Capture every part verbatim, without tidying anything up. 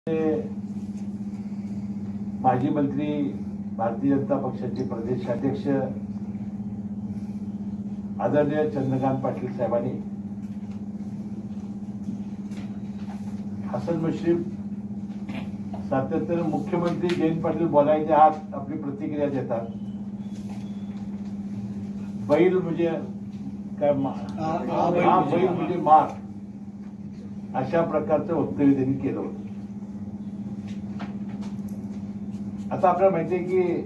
माजी मंत्री भारतीय जनता पक्षाचे प्रदेशाध्यक्ष आदरणीय चंद्रकांत पाटील साहेबांनी हसन मुश्रीफ सातत्याने मुख्यमंत्री जयंत पाटील बोलायचे आत आपली प्रतिक्रिया देतात. बैल म्हणजे काय, हा बैल म्हणजे मार, अशा प्रकारचं वक्तव्य त्यांनी केलं होतं. आता आपल्याला माहिती आहे की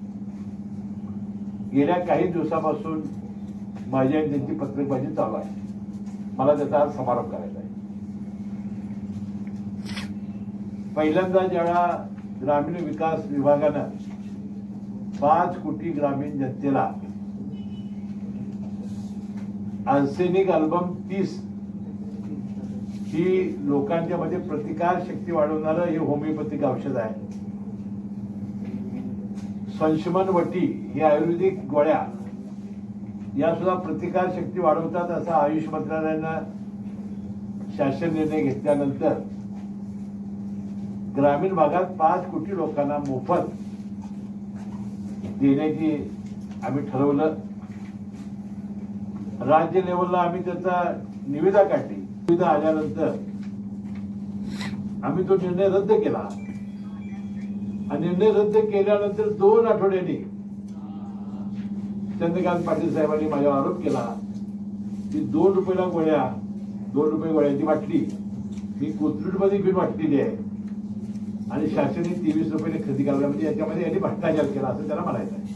गेल्या काही दिवसापासून माझी आणि त्यांची पत्रकबाजी चालू आहे. मला त्याचा आज समारोप करायचा आहे. पहिल्यांदा ज्यावेळा ग्रामीण विकास विभागानं पाच कोटी ग्रामीण जनतेला आर्सेनिक अल्बम तीस ही लोकांच्या मध्ये प्रतिकार शक्ती वाढवणारं हे होमिओपॅथिक औषध आहे. संशमन वटी ही आयुर्वेदिक गोळ्या या सुद्धा प्रतिकार शक्ती वाढवतात असा आयुष मंत्रालयानं शासन निर्णय घेतल्यानंतर ग्रामीण भागात पाच कोटी लोकांना मोफत देण्याची आम्ही ठरवलं. राज्य लेवलला आम्ही त्याचा निविदा काढली. निविदा आल्यानंतर आम्ही तो निर्णय रद्द केला आणि निर्णय रद्द केल्यानंतर दोन आठवड्यांनी चंद्रकांत पाटील साहेबांनी माझ्यावर आरोप केला की दोन रुपयाला गोळ्या दोन रुपये गोळ्याची बाटली मी कोथरूडमध्ये घेऊन वाटलेली आहे आणि शासनाने तेवीस रुपयाने खरेदी करायला, म्हणजे याच्यामध्ये यांनी भ्रष्टाचार केला असं त्याला म्हणायचं आहे.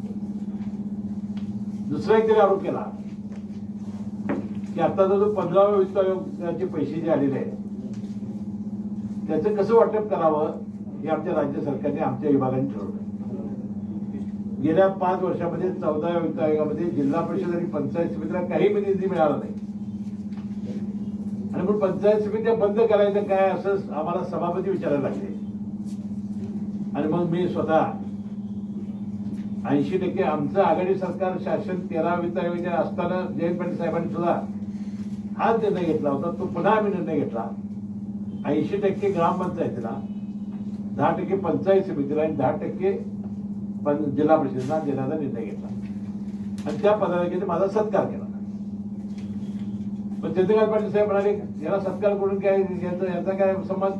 दुसरा एक तरी आरोप केला की आता जो पंधराव्या वित्त आयोगाचे पैसे जे आलेले आहेत त्याचं कसं वाटप करावं हे आमच्या राज्य सरकारने आमच्या विभागाने ठरवलं. गेल्या पाच वर्षामध्ये चौदाव्या वित्त आयोगामध्ये जिल्हा परिषद आणि पंचायत समितीला काही निधी मिळाला नाही आणि मग पंचायत समित्या बंद करायचं काय असं आम्हाला सभापती विचारायला लागले. आणि मग मी स्वतः ऐंशी टक्के आमचं आघाडी सरकार शासन तेरा वित्त आयोगाच्या असताना जयंत पाटील साहेबांनी सुद्धा हाच निर्णय घेतला होता. तो पुन्हा आम्ही निर्णय घेतला. ऐंशी टक्के ग्रामपंचायतीला, दहा टक्के पंचायत समितीला आणि दहा टक्के जिल्हा परिषदेला देण्याचा निर्णय घेतला आणि त्या पदाधिकाऱ्याने माझा सत्कार केला. पण चंद्रकांत पाटील साहेब म्हणाले याला सत्कार करून काय याचा काय संबंध,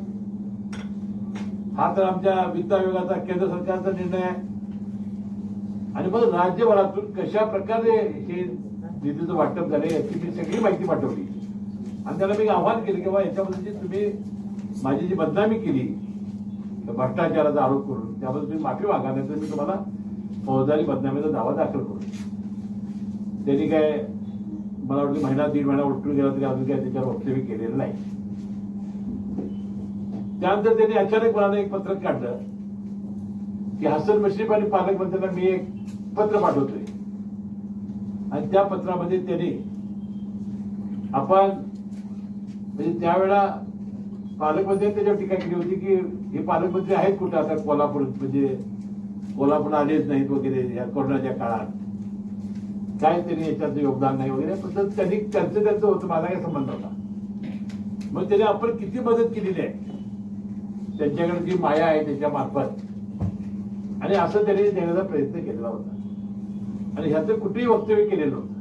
हा तर आमच्या वित्त आयोगाचा केंद्र सरकारचा निर्णय आहे. आणि मग राज्यभरातून कशा प्रकारे हे निधीचं वाटप झाले याची मी सगळी माहिती पाठवली आणि त्याला मी आव्हान केलं की बाबा याच्याबद्दलची तुम्ही माझी जी बदनामी केली भ्रष्टाचाराचा आरोप करून त्याबद्दल तुम्ही माफी मागा, नाही तर मी तुम्हाला फौजदारी बदनामीचा दावा दाखल करू. त्यांनी काय मला वाटतं महिना दीड महिना उलटून गेला तरी अजून काय त्याच्यावर वक्तव्य केलेलं नाही. त्यानंतर त्यांनी अचानक मला एक पत्रक काढलं की हसन मुश्रीफ आणि पालकमंत्र्यांना मी एक पत्र पाठवतोय आणि त्या पत्रामध्ये त्यांनी आपण म्हणजे त्यावेळेला पालकमंत्र्यांनी त्याच्यावर टीका केली होती की हे पालकमंत्री आहेत कुठे आता कोल्हापूर, म्हणजे कोल्हापूर आलेच नाहीत वगैरे या कोरोनाच्या काळात, काय त्यांनी याच्यात योगदान नाही वगैरे. पण त्यांनी त्यांचं त्यांचं होतं, माझा काही संबंध होता. मग त्यांनी आपण किती मदत केलेली आहे त्यांच्याकडे जी माया आहे त्याच्या मार्फत, आणि असं त्यांनी देण्याचा प्रयत्न केलेला होता आणि ह्याचं कुठेही वक्तव्य केलेलं होतं.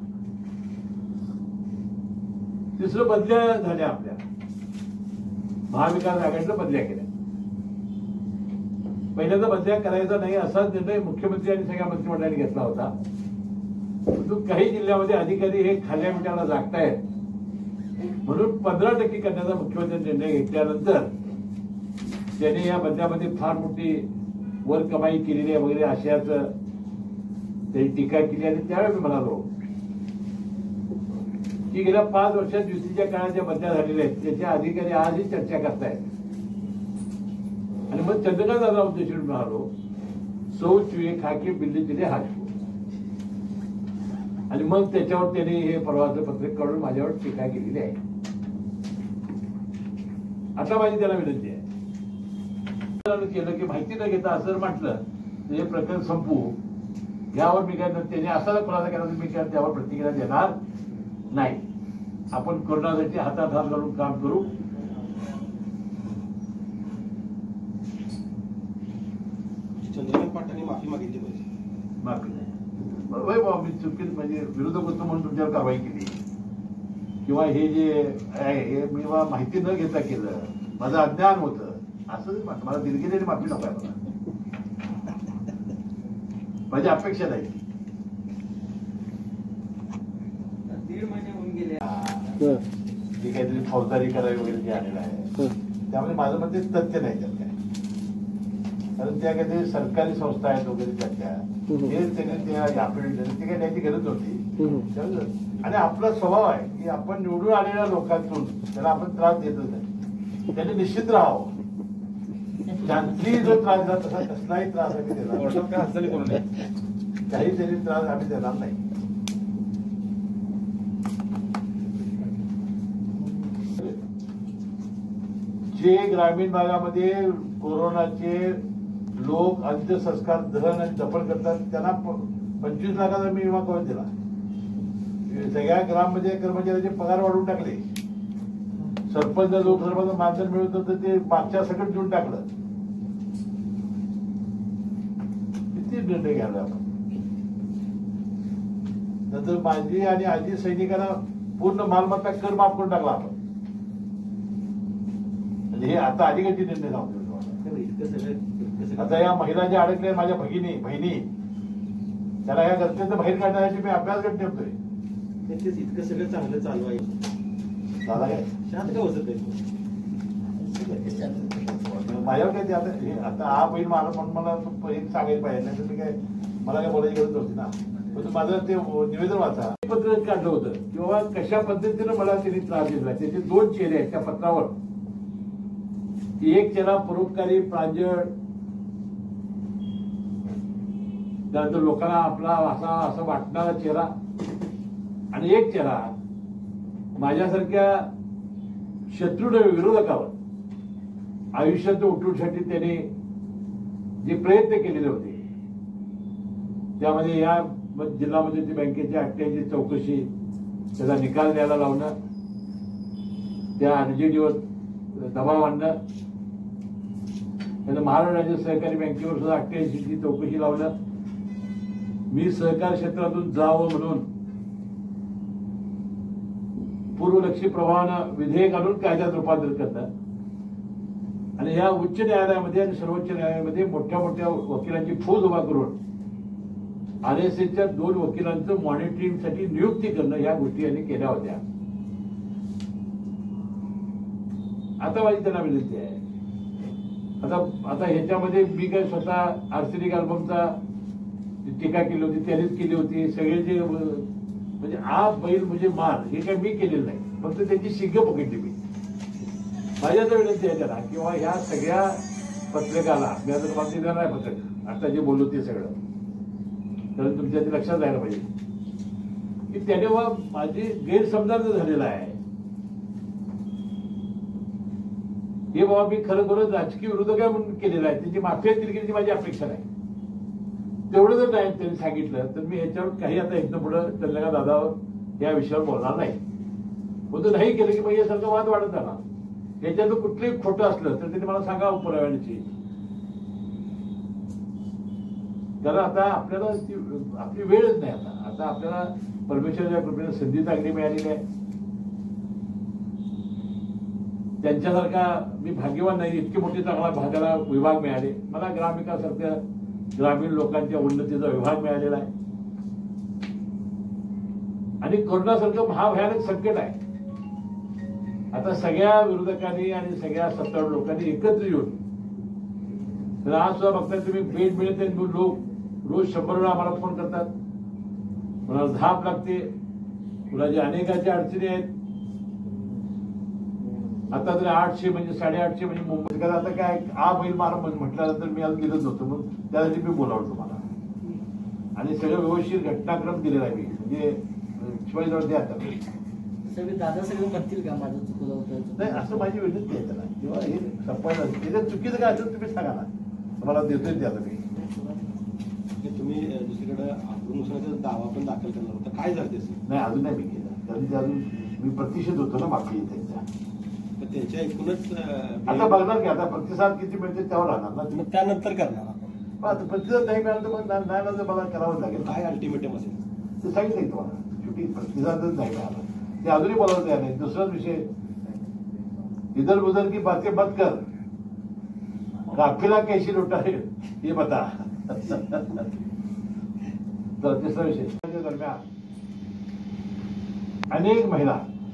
तिसरं बदल्या झाल्या, आपल्या महाविकास आघाडीनं बदल्या केल्या. पहिल्यांदा बदल्या करायचा नाही असाच निर्णय मुख्यमंत्री आणि सगळ्या मंत्रिमंडळाने घेतला होता. परंतु काही जिल्ह्यामध्ये अधिकारी हे खाल्या मिठाला जागतायत म्हणून पंधरा टक्के करण्याचा मुख्यमंत्र्यांनी निर्णय घेतल्यानंतर त्यांनी या बदल्यामध्ये फार मोठी वर कमाई केलेली आहे वगैरे अशाचं त्यांनी टीका केली. आणि त्यावेळी मी म्हणालो की गेल्या पाच वर्षात युतीच्या काळात ज्या बदल्या झालेल्या आहेत त्याच्या अधिकारी आजही चर्चा करतायत. आणि मग चंद्रकांत दादा उद्देश म्हणालो सौ चुये खाके बिल्ली दिले हात. आणि मग त्याच्यावर त्यांनी हे परवाचं पत्रक काढून माझ्यावर टीका केलेली आहे. आता माझी त्याला विनंती आहे केलं की माहिती न घेता असं म्हटलं तर हे प्रकरण संपवू, यावर मी काय त्याने असा खुलासा केला तर मी काय त्यावर प्रतिक्रिया देणार नाही. आपण कोरोनासाठी हातात हात घालून काम करू. पाटलांनी माफी मागितली पाहिजे. माफी नाही वय बाबा मी चुकीत म्हणजे विरोधक होतो म्हणून तुमच्यावर कारवाई केली किंवा हे जे आहे हे मी माहिती न घेता केलं माझं अज्ञान होतं असं मला दिलगिरीने माफी नको आहे मला माझी अपेक्षा नाही. दीड महिने होऊन गेले जे काहीतरी फौजदारी करावी वगैरे जे आलेलं आहे त्यामध्ये माझं मत ते तथ्य नाही त्यात काय कारण त्या काहीतरी सरकारी संस्था आहेत वगैरे त्याच्या हे त्याने त्या याफिडेविट ते काही द्यायची गरज नव्हती. आणि आपला स्वभाव आहे की आपण निवडून आलेल्या लोकांतून त्याला आपण त्रास देतच नाही त्याने निश्चित राहावं शांती जो त्रास दिला तसा कसलाही त्रास आम्ही देणार काही तरी त्रास आम्ही देणार नाही. जे ग्रामीण भागामध्ये कोरोनाचे लोक अंत्यसंस्कार दहन आणि दफन करतात त्यांना पंचवीस लाखाचा मी विमा करून दिला. सगळ्या ग्राममध्ये कर्मचाऱ्याचे पगार वाढवून टाकले. सरपंच लोकसरपंच मानधन मिळत होतं ते मागच्या सकट देऊन टाकलं. किती निर्णय घ्यायला आपण. नंतर माझी आणि आजी सैनिकांना पूर्ण मालमत्ता कर माफ करून टाकला आपण. म्हणजे हे आता अलीकडचे निर्णय सांगतो. आता या महिला ज्या अडकल्या माझ्या भगिनी बहिणी त्याला या घटनेचं बाहेर काढण्यासाठी मी अभ्यास गट ठेवतोय. इतकं सगळं चांगलं चालू आहे दादा काय शांत का बसत माझ्यावर काय ते आता हे आता हा बहीण मला म्हणून मला एक सांगायला पाहिजे नाही तर मी काय मला काय बोलायची गरज नव्हती ना. पण माझं ते निवेदन वाचा पत्र काढलं होतं किंवा कशा पद्धतीनं मला त्यांनी त्रास दिला. त्याचे दोन चेहरे आहेत त्या पत्रावर. एक चेहरा परोपकारी प्रांजळ त्यानंतर लोकांना आपला असा असं वाटणारा चेहरा आणि एक चेहरा माझ्यासारख्या शत्रूने विरोधकावर आयुष्यात उठवण्यासाठी त्यांनी जे प्रयत्न केलेले होते त्यामध्ये या जिल्हा मध्यवर्ती बँकेच्या अठ्ठ्याऐंशी चौकशी त्याचा निकाल द्यायला लावणं त्या आरजेडीवर दबाव आणणं त्यानं महाराष्ट्र राज्य सहकारी बँकेवर सुद्धा अठ्ठ्याऐंशीची चौकशी लावणं मी सहकार क्षेत्रातून जावं म्हणून पूर्वलक्षी प्रवाहानं विधेयक आणून कायद्यात रूपांतर करणं आणि या उच्च न्यायालयामध्ये आणि सर्वोच्च न्यायालयामध्ये मोठ्या मोठ्या वकिलांची फौज उभा करून आरएसएसच्या दोन वकिलांचं मॉनिटरिंगसाठी नियुक्ती करणं या गोष्टी यांनी केल्या होत्या. आता माझी त्यांना विनंती आहे आता आता ह्याच्यामध्ये मी काय स्वतः आर्सेनिक अल्बमचा टीका केली होती त्यांनीच केली होती. सगळे जे म्हणजे आ बैल म्हणजे मार हे काय मी केलेलं नाही फक्त त्याची शिंग पकडली मी. माझ्या तर विनंती आहे त्याला किंवा ह्या सगळ्या पत्रकाला मी आता तुम्हाला देणार आहे पत्रक आता जे बोललो ते सगळं कारण तुमच्या ते लक्षात जायला पाहिजे की त्याने माझी गैरसमजार्थ झालेला आहे. हे बाबा मी खरं खरं राजकीय विरोधक आहे म्हणून केलेलं आहे त्याची माफी दिलगिरीची माझी अपेक्षा नाही. तेवढं जर नाही त्यांनी सांगितलं तर मी ह्याच्यावर काही आता इथनं पुढं चंद्रकांत दादावर या विषयावर बोलणार नाही. होतं नाही केलं की मग यासारखं वाद वाढत जाणार. ह्याच्यातलं कुठलंही खोटं असलं तर त्यांनी मला सांगावं पुराव्याची. कारण आता आपल्याला आपली वेळच नाही. आता आता आपल्याला परमेश्वराच्या कृपेने संधी चांगली मिळालेली आहे. त्यांच्यासारखा मी भाग्यवान नाही इतके मोठे चांगला भागाला विभाग मिळाले. मला ग्रामविकासारख्या ग्रामीण लोकांच्या उन्नतीचा विभाग मिळालेला आहे आणि कोरोनासारखं महाभयानक संकट आहे. आता सगळ्या विरोधकांनी आणि सगळ्या सत्तारूढ लोकांनी एकत्र येऊन तर आज सुद्धा बघताय तुम्ही बेड मिळते लोक रोज शंभर वेळा आम्हाला फोन करतात. कोणाला धाप लागते कुणाच्या अनेकाच्या अडचणी आहेत. आता जर आठशे म्हणजे साडेआठशे म्हणजे मुंबईत आता काय आ बैल मारा म्हटल्यानंतर मी आज गेलोच नव्हतो म्हणून त्यासाठी मी बोलावलं तुम्हाला आणि सगळं व्यवस्थित घटनाक्रम दिलेला आहे मी म्हणजे शिवाजीजवळ द्या आता सगळे दादा सगळे म्हणतील का माझं चुकलं होतं नाही असं माझी विनंती आहे त्याला किंवा हे संपायला त्याच्यात चुकीचं काय असेल तुम्ही सांगा ना तुम्हाला देतोय ते आता मी. तुम्ही दुसरीकडे आक्रमणाचा दावा पण दाखल करणार होता काय झालं त्याचं नाही अजून नाही मी केलं कारण ते अजून मी प्रतिषेध होतो ना माफी त्यांचा त्यांच्या एकूणच आता बघणार की आता प्रतिसाद किती मिळते त्यावर राहणार ना मग त्यानंतर करणार मग आता प्रतिसाद नाही मिळाला तर मग ना- नाही ना तर मला करावं लागेल. काय अल्टिमेटम असेल? ते सांगितलं की तुम्हाला शेवटी प्रतिसादच नाही मिळाला ते अजूनही बोलावं तयार नाही. दुसराच विषय, इधर उधर की बातें मत कर, काफिला कैसी लुटा है ये बता. तर तिसरा विषय, त्या दरम्यान अनेक महिला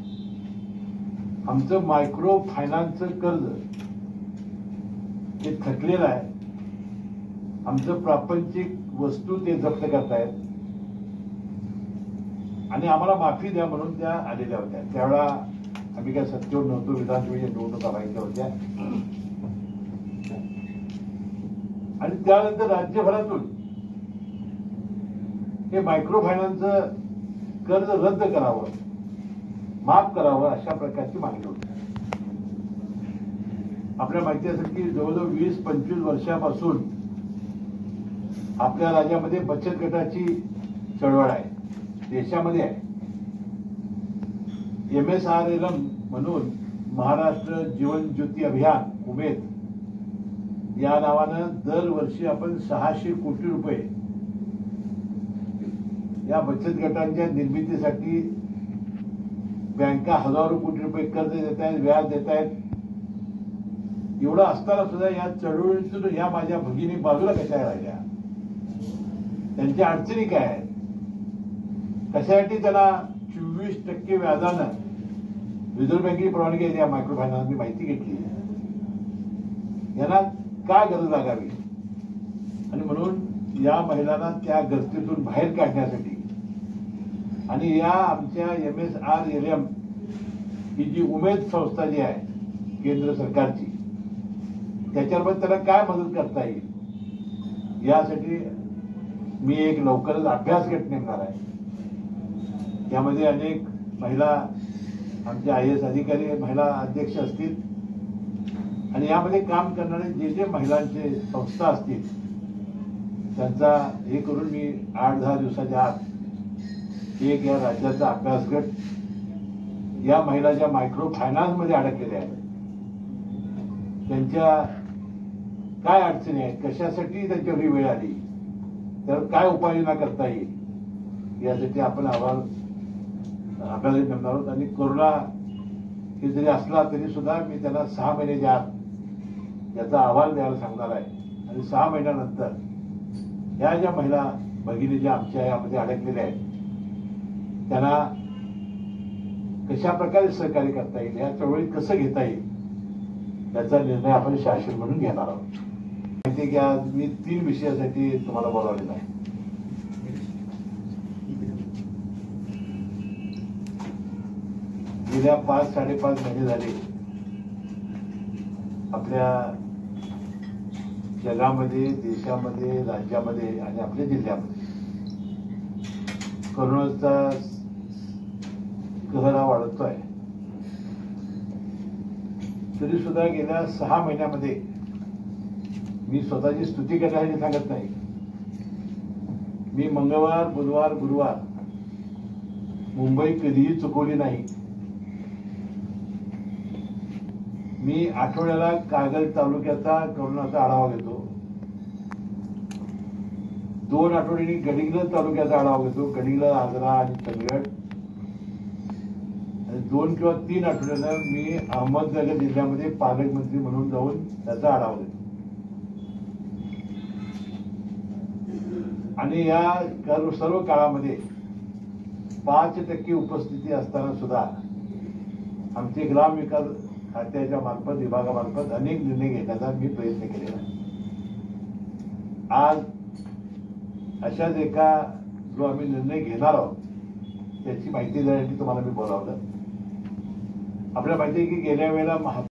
आमचं मायक्रो फायनान्सचं कर्ज हे थकलेलं आहे. आमचं प्रापंचिक वस्तू ते जप्त करतायत आणि आम्हाला माफी द्या म्हणून त्या आलेल्या होत्या. त्यावेळा आम्ही काय सत्तेवर नव्हतो, विधानसभेच्या निवडणुका व्हायच्या होत्या आणि त्यानंतर राज्यभरातून हे मायक्रो फायनान्सचं कर्ज रद्द करावं, माफ करावं अशा प्रकारची मागणी होती. आपल्याला माहिती असेल की जवळजवळ वीस पंचवीस वर्षापासून आपल्या राज्यामध्ये बचत गटाची चळवळ आहे, देशामध्ये आहे. M S R L M म्हणून महाराष्ट्र जीवन ज्योती अभियान उमेद या नावानं दरवर्षी आपण सहाशे कोटी रुपये या बचत गटांच्या निर्मितीसाठी बँका हजारो कोटी रुपये कर्ज देत आहेत, व्याज देत आहेत. एवढं असताना सुद्धा या चळवळीतून या माझ्या भगिनी बाजूला कशा राहिल्या, त्यांच्या अडचणी काय आहेत, कशासाठी त्यांना चोवीस टक्के व्याजानं रिझर्व्ह बँकेची परवानगी आहे या मायक्रो फायनान्स, मी माहिती घेतली. यांना काय गरज लागावी आणि म्हणून या महिलांना त्या गर्दीतून बाहेर काढण्यासाठी आणि या आमच्या M S R L M ही जी उमेद संस्था जी आहे केंद्र सरकारची, त्याच्यावर त्याला काय मदत करता येईल यासाठी मी एक लवकरच अभ्यास गट नेमणार आहे. यामध्ये अनेक महिला आमचे आय एस अधिकारी महिला अध्यक्ष असतील आणि यामध्ये काम करणारे जे जे महिलांचे संस्था असतील त्यांचा हे करून मी आठ दहा दिवसाच्या आत एक या राज्याचा अभ्यास गट या महिला ज्या मायक्रो फायनान्स मध्ये अडकलेल्या आहेत त्यांच्या काय अडचणी आहेत, कशासाठी त्यांच्यावर ही वेळ आली, त्यावर काय उपाययोजना करता येईल यासाठी आपण अहवाल अभ्यास नेमणार आहोत. आणि कोरोना हे जरी असला तरी सुद्धा मी त्यांना सहा महिन्याच्या आत याचा अहवाल द्यायला सांगणार आहे आणि सहा महिन्यानंतर या ज्या महिला भगिनी ज्या आमच्या यामध्ये अडकलेल्या आहेत त्यांना कशा प्रकारे सहकार्य करता येईल, या चळवळीत कसं घेता येईल याचा निर्णय आपण शासन म्हणून घेणार आहोत. माहिती की आज मी तीन विषयासाठी तुम्हाला बोलावलेलं आहे. गेल्या पाच साडेपाच महिने झाले आपल्या जगामध्ये, देशामध्ये, राज्यामध्ये आणि आपल्या जिल्ह्यामध्ये कोरोनाचा कहर हा वाढतोय. तरी सुद्धा गेल्या सहा महिन्यामध्ये मी स्वतःची स्तुती करण्यासाठी सांगत नाही, मी मंगळवार बुधवार गुरुवार मुंबई कधीही चुकवली नाही. मी आठवड्याला कागल तालुक्याचा कोरोनाचा आढावा घेतो, दोन आठवड्यांनी गडिंग्लज तालुक्याचा आढावा घेतो, गडिंग्लज, आजरा आणि चंदगड. आणि दोन किंवा तीन आठवड्यानं मी अहमदनगर जिल्ह्यामध्ये पालकमंत्री म्हणून जाऊन त्याचा आढावा घेतो. आणि या सर्व काळामध्ये पाच टक्के उपस्थिती असताना सुद्धा आमचे ग्रामविकास खात्याच्या मार्फत विभागामार्फत अनेक निर्णय घेण्याचा मी प्रयत्न केलेला आहे. आज अशाच एका जो आम्ही निर्णय घेणार आहोत त्याची माहिती देण्यासाठी तुम्हाला मी बोलावलं. आपल्याला माहिती आहे की गेल्या वेळेला